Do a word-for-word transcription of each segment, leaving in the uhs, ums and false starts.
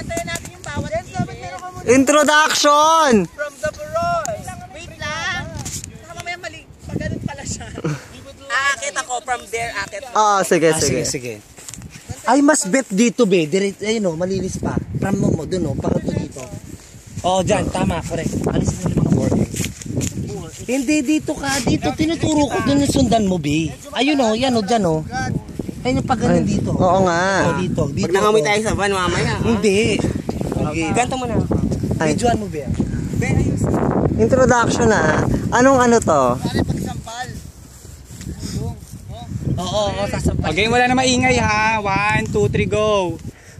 Bantayan natin yung bawat gilid. Introduction! From the Baroy. Wait lang. Baka mamaya mali. Pag ganun pala siya. Aakit ako from there. Akit. Oo, sige, Ah, sige. sige, sige. Ay, mas bet dito, be. Direct, ayun o, malinis pa. From mo mo, dun o, pangato dito. Oo, dyan, tama, correct. Alisin mo yung mga boarding. Hindi, dito ka. Dito, tinuturo ko. Dun yung sundan mo, be. Ayun o, yan o, dyan o. Ayun yung pag ganun dito. Oo nga. Oh, dito, dito. Pag nangamoy tayo sa van, mamaya. Hindi. Okay. Ganto mo na. Ay. Videoan mo, be. Be, ayos. Introduction na. Anong ano to? Pare, pagsampal. Oo, oo, sasampal. Okay, wala na maingay ha. One, two, three, go.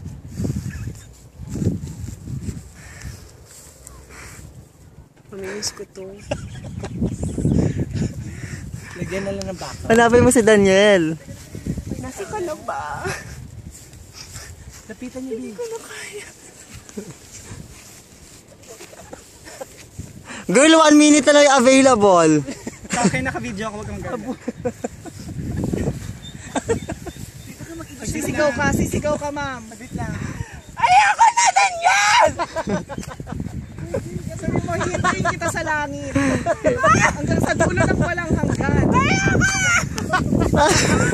Paminis ko to. Lagyan na lang ng baka. Hanapin mo si Daniel. Nasa ka na ba? Lapitan niyo, be. Hindi ko na kaya. Girl, one minute na lang yung available. Okay, naka-video ako. Huwag kang gano'n. Sisigaw ka, sisigaw ka, ma'am. Sabit lang. Ayoko na, Daniel! Sabi mo, hintayin kita sa langit. Hanggang sa dulo ng walang hanggan. Ayoko na!